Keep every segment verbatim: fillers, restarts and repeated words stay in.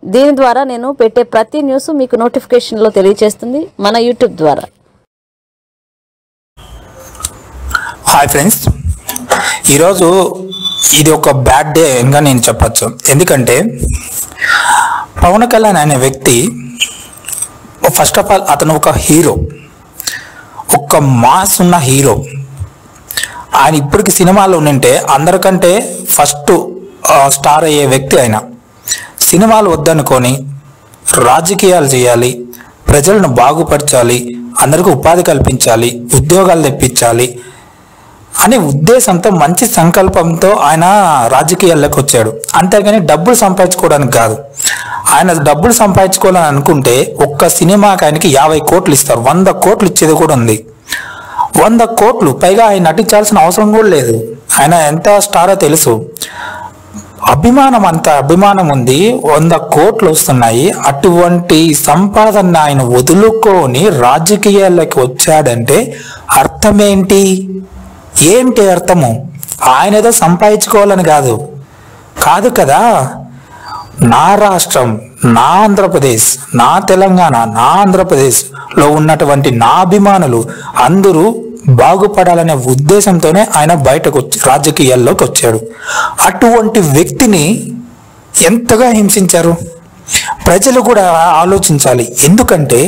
దీని ద్వారా నేను పెట్టే ప్రతి న్యూస్ మీకు నోటిఫికేషన్లో తెలియజేస్తుంది మన యూట్యూబ్ ద్వారా. హాయ్ ఫ్రెండ్స్, ఈరోజు ఇది ఒక బ్యాడ్ డే ఇంకా నేను చెప్పచ్చు. ఎందుకంటే పవన్ కళ్యాణ్ అనే వ్యక్తి ఫస్ట్ ఆఫ్ ఆల్ అతను ఒక హీరో, ఒక మాస్ ఉన్న హీరో. ఆయన ఇప్పటికి సినిమాలో ఉంటే అందరికంటే ఫస్ట్ స్టార్ అయ్యే వ్యక్తి. ఆయన సినిమాలు వద్దనుకొని రాజకీయాలు చేయాలి, ప్రజలను బాగుపరచాలి, అందరికీ ఉపాధి కల్పించాలి, ఉద్యోగాలు తెప్పించాలి అనే ఉద్దేశంతో, మంచి సంకల్పంతో ఆయన రాజకీయాల్లోకి వచ్చాడు. అంతేగాని డబ్బులు సంపాదించుకోవడానికి కాదు. ఆయన డబ్బులు సంపాదించుకోవాలని అనుకుంటే ఒక్క సినిమాకి ఆయనకి యాభై కోట్లు ఇస్తారు, వంద కోట్లు ఇచ్చేది కూడా ఉంది. వంద కోట్లు పైగా ఆయన నటించాల్సిన అవసరం కూడా లేదు. ఆయన ఎంత స్టారో తెలుసు. అభిమానం, అంత అభిమానం ఉంది, వంద కోట్లు వస్తున్నాయి. అటువంటి సంపాదన ఆయన వదులుకొని రాజకీయాల్లోకి వచ్చాడంటే అర్థమేంటి? ఏంటి అర్థము? ఆయన ఏదో సంపాదించుకోవాలని కాదు కాదు కదా. నా రాష్ట్రం, నా ఆంధ్రప్రదేశ్, నా తెలంగాణ, నా ఆంధ్రప్రదేశ్లో ఉన్నటువంటి నా అభిమానులు అందరూ బాగుపడాలనే ఉద్దేశంతోనే ఆయన బయటకు వచ్చి రాజకీయాల్లోకి వచ్చాడు. అటువంటి వ్యక్తిని ఎంతగా హింసించారు ప్రజలు కూడా ఆలోచించాలి. ఎందుకంటే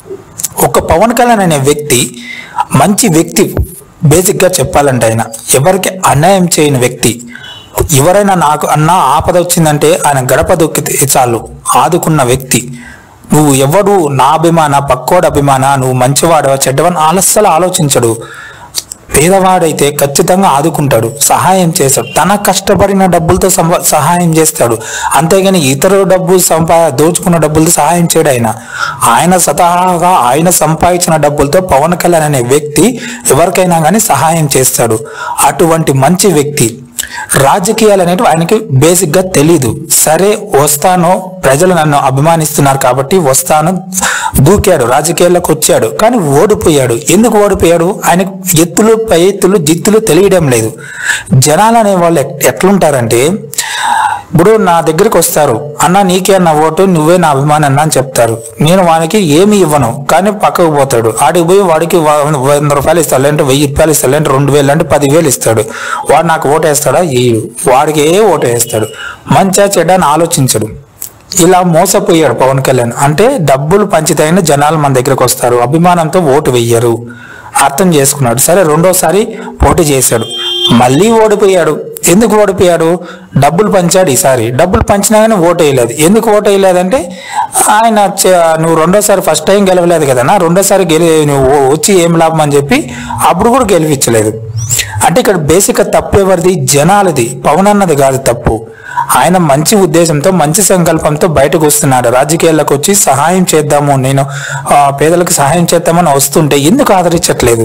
ఒక పవన్ కళ్యాణ్ అనే వ్యక్తి మంచి వ్యక్తి. బేసిక్గా చెప్పాలంటే ఆయన ఎవరికి అన్యాయం చేయని వ్యక్తి. ఎవరైనా నాకు అన్న ఆపద వచ్చిందంటే ఆయన గడప దొక్కితే చాలు ఆదుకున్న వ్యక్తి. నువ్వు ఎవడు నా అభిమాన, పక్కోడు అభిమాన, నువ్వు మంచివాడవా చెడ్డవని అలస్సలు ఆలోచించడు. పేదవాడైతే ఖచ్చితంగా ఆదుకుంటాడు, సహాయం చేస్తాడు, తన కష్టపడిన డబ్బులతో సహాయం చేస్తాడు. అంతేగాని ఇతర డబ్బు సంపా దోచుకున్న డబ్బులతో సహాయం చేయడు. ఆయన ఆయన స్వతహాగా ఆయన సంపాదించిన డబ్బులతో పవన్ కళ్యాణ్ అనే వ్యక్తి ఎవరికైనా కానీ సహాయం చేస్తాడు. అటువంటి మంచి వ్యక్తి. రాజకీయాలు అనేవి ఆయనకి బేసిక్గా తెలీదు. సరే వస్తాను, ప్రజలు నన్ను అభిమానిస్తున్నారు కాబట్టి వస్తాను, దూకాడు, రాజకీయాల్లోకి వచ్చాడు. కానీ ఓడిపోయాడు. ఎందుకు ఓడిపోయాడు? ఆయనకు ఎత్తులు పై ఎత్తులు జిత్తులు తెలియడం లేదు. జనాలు అనే వాళ్ళు ఎట్లుంటారంటే, ఇప్పుడు నా దగ్గరికి వస్తారు, అన్న నీకే అన్న ఓటు, నువ్వే నా అభిమాని అన్న అని చెప్తారు. నేను వానికి ఏమి ఇవ్వను, కానీ పక్కకు పోతాడు. ఆడికి పోయి వాడికి వంద రూపాయలు ఇస్తాడు, లేదంటే వెయ్యి రూపాయలు ఇస్తాడు, లేదంటే రెండు వేలు అంటే పదివేలు ఇస్తాడు. వాడు నాకు ఓటు వేస్తాడా? ఈ వాడికి ఏ ఓటు వేస్తాడు. మంచిగా చెడ్డ అని ఆలోచించడు. ఇలా మోసపోయాడు పవన్ కళ్యాణ్. అంటే డబ్బులు పంచితేనే జనాలు మన దగ్గరకు వస్తారు, అభిమానంతో ఓటు వెయ్యరు. అర్థం చేసుకున్నాడు. సరే రెండోసారి పోటీ చేశాడు, మళ్ళీ ఓడిపోయాడు. ఎందుకు ఓడిపోయాడు? డబ్బులు పంచాడు. ఈసారి డబ్బులు పంచినా కానీ ఓటు వేయలేదు. ఎందుకు ఓటు వేయలేదంటే ఆయన నువ్వు రెండోసారి ఫస్ట్ టైం గెలవలేదు కదా, రెండోసారి గెలి నువ్వు వచ్చి ఏం లాభం అని చెప్పి అప్పుడు కూడా గెలిపించలేదు. అంటే ఇక్కడ బేసిక్గా తప్పు ఎవరిది? జనాలది, పవన్ అన్నది కాదు తప్పు. ఆయన మంచి ఉద్దేశంతో, మంచి సంకల్పంతో బయటకు వస్తున్నాడు. రాజకీయాల్లోకి వచ్చి సహాయం చేద్దాము, నేను పేదలకు సహాయం చేద్దామని వస్తుంటే ఎందుకు ఆదరించట్లేదు?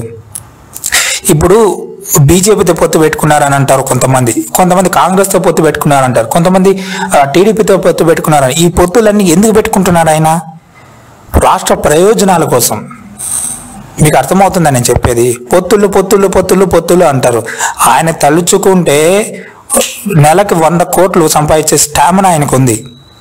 ఇప్పుడు బీజేపీతో పొత్తు పెట్టుకున్నారని అంటారు కొంతమంది, కొంతమంది కాంగ్రెస్తో పొత్తు పెట్టుకున్నారంటారు, కొంతమంది టీడీపీతో పొత్తు పెట్టుకున్నారని. ఈ పొత్తులన్నీ ఎందుకు పెట్టుకుంటున్నాడు ఆయన? రాష్ట్ర ప్రయోజనాల కోసం. మీకు అర్థమవుతుందని నేను చెప్పేది. పొత్తులు పొత్తులు పొత్తులు పొత్తులు అంటారు. ఆయన తలుచుకుంటే నెలకు వంద కోట్లు సంపాదించే స్టామినా ఆయనకు ఉంది.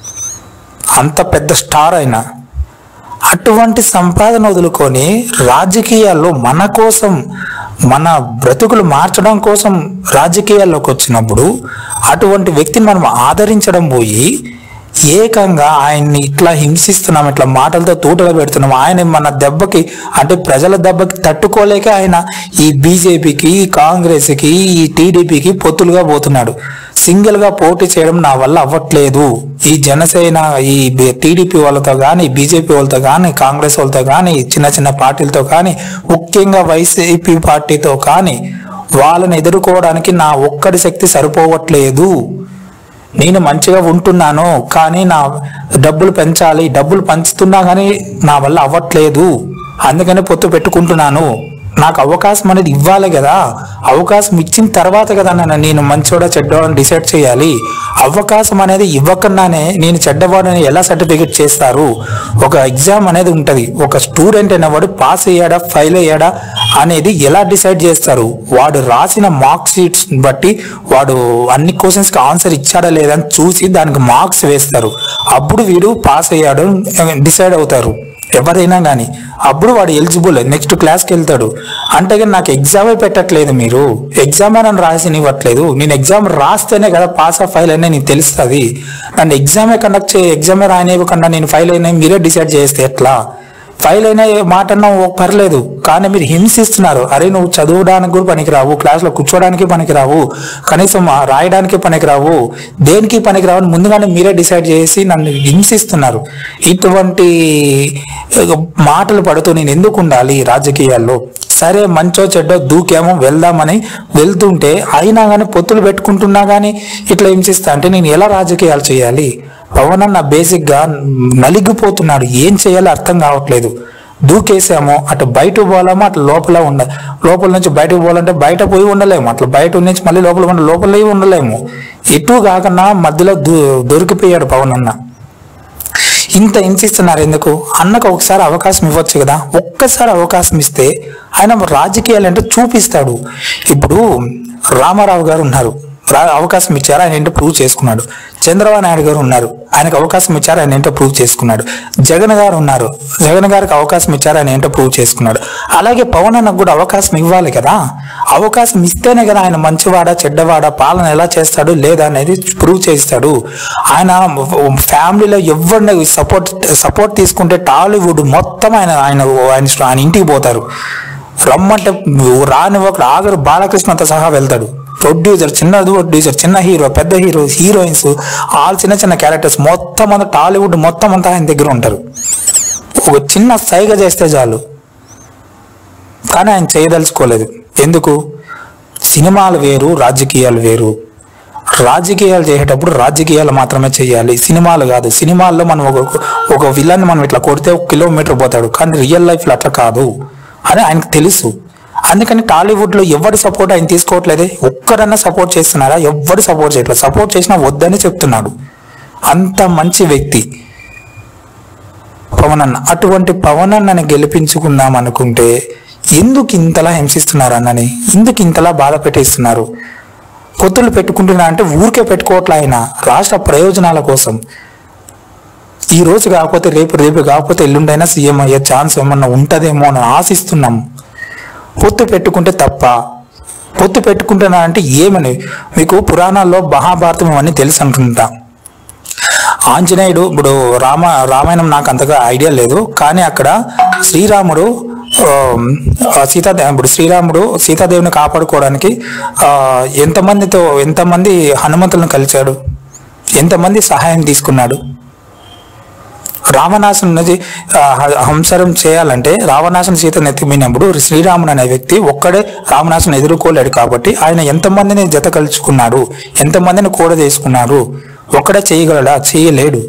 అంత పెద్ద స్టార్ ఆయన. అటువంటి సంపాదన వదులుకొని రాజకీయాల్లో మన కోసం, మన బ్రతుకులు మార్చడం కోసం రాజకీయాల్లోకి వచ్చినప్పుడు అటువంటి వ్యక్తిని మనం ఆదరించడం పోయి ఏకంగా ఆయన్ని ఇట్లా హింసిస్తున్నాం, ఇట్లా మాటలతో తూటలు పెడుతున్నాం. ఆయన మన దెబ్బకి, అంటే ప్రజల దెబ్బకి తట్టుకోలేక ఆయన ఈ బీజేపీకి, కాంగ్రెస్కి, ఈ టీడీపీకి పొత్తులుగా పోతున్నాడు. సింగిల్గా పోటీ చేయడం నా వల్ల అవ్వట్లేదు. ఈ జనసేన, ఈ టీడీపీ వాళ్ళతో కానీ, బీజేపీ వాళ్ళతో కానీ, కాంగ్రెస్ వాళ్ళతో కానీ, చిన్న చిన్న పార్టీలతో కానీ, ముఖ్యంగా వైసీపీ పార్టీతో కానీ వాళ్ళని ఎదుర్కోవడానికి నా ఒక్కడి శక్తి సరిపోవట్లేదు. నేను మంచిగా ఉంటున్నాను, కానీ నా డబ్బులు పెంచాలి, డబ్బులు పంచుతున్నా కానీ నా వల్ల అవ్వట్లేదు, అందుకని పొత్తు పెట్టుకుంటున్నాను, నాకు అవకాశం అనేది ఇవ్వాలి కదా, అవకాశం ఇచ్చిన తర్వాత కదా నన్ను నేను మంచోడా చెడ్డవాడని డిసైడ్ చేయాలి. అవకాశం అనేది ఇవ్వకుండానే నేను చెడ్డవాడని ఎలా సర్టిఫికేట్ చేస్తారు? ఒక ఎగ్జామ్ అనేది ఉంటుంది, ఒక స్టూడెంట్ అనేవాడు పాస్ అయ్యాడా ఫెయిల్ అయ్యాడా అనేది ఎలా డిసైడ్ చేస్తారు? వాడు రాసిన మార్క్ షీట్స్ బట్టి వాడు అన్ని క్వశ్చన్స్కి ఆన్సర్ ఇచ్చాడా లేదా అని చూసి దానికి మార్క్స్ వేస్తారు. అప్పుడు వీడు పాస్ అయ్యాడు డిసైడ్ అవుతారు ఎవరైనా కానీ. అప్పుడు వాడు ఎలిజిబుల్, నెక్స్ట్ క్లాస్కి వెళ్తాడు. అంటే కానీ నాకు ఎగ్జామే పెట్టట్లేదు, మీరు ఎగ్జామే నన్ను రాసినివ్వట్లేదు. నేను ఎగ్జామ్ రాస్తేనే కదా పాస్ ఆఫ్ ఫెయిల్ అయినా నీకు తెలుస్తుంది. నన్ను ఎగ్జామే కండక్ట్ చే ఎగ్జామే రానివ్వకుండా నేను ఫెయిల్ అయినా మీరే డిసైడ్ చేస్తే ఎట్లా? ఫెయిల్ అయినా మాట అన్నా పర్లేదు, కానీ మీరు హింసిస్తున్నారు. అరే నువ్వు చదవడానికి కూడా పనికిరావు, క్లాస్లో కూర్చోడానికి పనికిరావు, కనీసం రాయడానికి పనికిరావు, దేనికి పనికిరావు అని ముందుగానే మీరే డిసైడ్ చేసి నన్ను హింసిస్తున్నారు. ఇటువంటి మాటలు పడుతూ నేను ఎందుకు ఉండాలి రాజకీయాల్లో? సరే మంచో చెడ్డో దూకేమో వెళ్దామని వెళ్తుంటే అయినా కానీ పొత్తులు పెట్టుకుంటున్నా కానీ ఇట్లా హింసిస్తా అంటే నేను ఎలా రాజకీయాలు చేయాలి? పవన్ అన్న బేసిక్గా నలిగిపోతున్నాడు, ఏం చేయాలో అర్థం కావట్లేదు. దూకేసామో అటు బయట పోవాలేమో అట్లా లోపల ఉండ లోపల నుంచి బయటకు పోవాలంటే బయట పోయి ఉండలేము, అట్లా బయట నుంచి మళ్ళీ లోపల ఉండ లోపల ఉండలేము. ఎటు కాకుండా మధ్యలో దూ దొరికిపోయాడు పవన్ అన్న. ఇంత హింసిస్తున్నారు ఎందుకు? అన్నకు ఒకసారి అవకాశం ఇవ్వచ్చు కదా. ఒక్కసారి అవకాశం ఇస్తే ఆయన రాజకీయాలు అంటే చూపిస్తాడు. ఇప్పుడు రామారావు గారు ఉన్నారు, అవకాశం ఇచ్చారు, ఆయన ఏంటో ప్రూవ్ చేసుకున్నాడు. చంద్రబాబు నాయుడు గారు ఉన్నారు, ఆయనకు అవకాశం ఇచ్చారు, ఆయన ఏంటో ప్రూవ్ చేసుకున్నాడు. జగన్ గారు ఉన్నారు, జగన్ గారికి అవకాశం ఇచ్చారు, ఆయన ఏంటో ప్రూవ్ చేసుకున్నాడు. అలాగే పవన్ అన్నకు కూడా అవకాశం ఇవ్వాలి కదా. అవకాశం ఇస్తేనే కదా ఆయన మంచివాడా చెడ్డవాడా, పాలన ఎలా చేస్తాడు లేదా అనేది ప్రూవ్ చేస్తాడు. ఆయన ఫ్యామిలీలో ఎవరిని సపోర్ట్ సపోర్ట్ తీసుకుంటే టాలీవుడ్ మొత్తం ఆయన ఆయన ఆయన ఆయన ఇంటికి పోతారు. రమ్మంటే రాని ఒకడు ఆగరు, బాలకృష్ణతో సహా వెళ్తాడు. ప్రొడ్యూసర్, చిన్న ప్రొడ్యూసర్, చిన్న హీరో, పెద్ద హీరో, హీరోయిన్స్, ఆల్ చిన్న చిన్న క్యారెక్టర్స్ మొత్తం అంతా టాలీవుడ్ మొత్తం అంతా ఆయన దగ్గర ఉంటారు. ఒక చిన్న సైగ చేస్తే చాలు. కానీ ఆయన చేయదలుచుకోలేదు. ఎందుకు? సినిమాలు వేరు, రాజకీయాలు వేరు. రాజకీయాలు చేసేటప్పుడు రాజకీయాలు మాత్రమే చేయాలి, సినిమాలు కాదు. సినిమాల్లో మనం ఒక ఒక విలన్ మనం ఇట్లా కొడితే ఒక కిలోమీటర్ పోతాడు, కానీ రియల్ లైఫ్లో అట్లా కాదు అని ఆయనకు తెలుసు. అందుకని టాలీవుడ్లో ఎవరి సపోర్ట్ ఆయన తీసుకోవట్లేదే. ఒక్కడన్నా సపోర్ట్ చేస్తున్నారా? ఎవరు సపోర్ట్ చేయట్లేదు. సపోర్ట్ చేసినా వద్దని చెప్తున్నాడు. అంత మంచి వ్యక్తి పవన్ అన్న. అటువంటి పవన్ అన్నని గెలిపించుకుందాం అనుకుంటే ఎందుకు ఇంతలా హింసిస్తున్నారు అన్నని? ఎందుకు ఇంతలా బాధ పెట్టేస్తున్నారు? పొత్తులు పెట్టుకుంటున్నా అంటే ఊరికే పెట్టుకోవట్లే, ఆయన రాష్ట్ర ప్రయోజనాల కోసం. ఈ రోజు కాకపోతే రేపు, రేపు కాకపోతే ఎల్లుండైనా సీఎం అయ్యే ఛాన్స్ ఏమన్నా ఉంటుందేమో అని ఆశిస్తున్నాం. పొత్తు పెట్టుకుంటే తప్ప? పొత్తు పెట్టుకుంటున్నా అంటే ఏమని? మీకు పురాణాల్లో మహాభారతం ఇవన్నీ తెలుసు అనుకుంటా. ఆంజనేయుడు, ఇప్పుడు రామ రామాయణం నాకు అంతగా ఐడియా లేదు, కానీ అక్కడ శ్రీరాముడు సీతా ఇప్పుడు శ్రీరాముడు సీతాదేవిని కాపాడుకోవడానికి ఎంతమందితో ఎంతమంది హనుమంతులను కలిశాడు, ఎంతమంది సహాయం తీసుకున్నాడు. రావణాసుని హంసరం చేయాలంటే రావణాసుని సీతను ఎత్తిపోయినప్పుడు శ్రీరాముడు అనే వ్యక్తి ఒక్కడే రావణాసుని ఎదుర్కోలేడు కాబట్టి ఆయన ఎంతమందిని జత కలుచుకున్నాడు, ఎంతమందిని కూడా చేసుకున్నారు. ఒక్కడే చేయగలడా? చేయలేడు.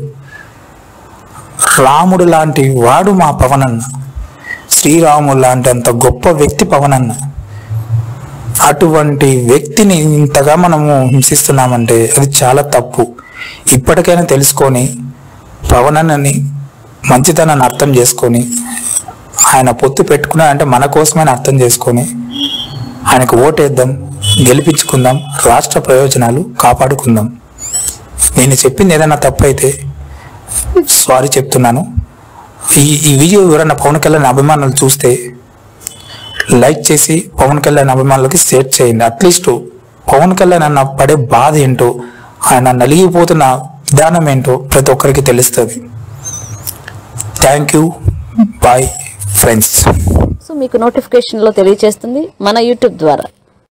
రాముడు లాంటి వాడు మా పవన్ అన్న, శ్రీరాముడు లాంటి అంత గొప్ప వ్యక్తి పవన్ అన్న. అటువంటి వ్యక్తిని ఇంతగా మనము హింసిస్తున్నామంటే అది చాలా తప్పు. ఇప్పటికైనా తెలుసుకొని పవన్ అన్నని మంచితనాన్ని అర్థం చేసుకొని, ఆయన పొత్తు పెట్టుకున్నాడంటే మన కోసమైన అర్థం చేసుకొని ఆయనకు ఓటేద్దాం, గెలిపించుకుందాం, రాష్ట్ర ప్రయోజనాలు కాపాడుకుందాం. నేను చెప్పింది ఏదైనా తప్పు అయితే సారీ చెప్తున్నాను. ఈ ఈ వీడియో ఎవరైనా పవన్ కళ్యాణ్ అభిమానులు చూస్తే లైక్ చేసి పవన్ కళ్యాణ్ అభిమానులకి షేర్ చేయండి. అట్లీస్ట్ పవన్ కళ్యాణ్ అన్న పడే బాధ ఏంటో, ఆయన నలిగిపోతున్న విధానం ఏంటో ప్రతి ఒక్కరికి తెలుస్తుంది. Thank you, bye friends. So మీకు నోటిఫికేషన్లో తెలియజేస్తుంది మన యూట్యూబ్ ద్వారా.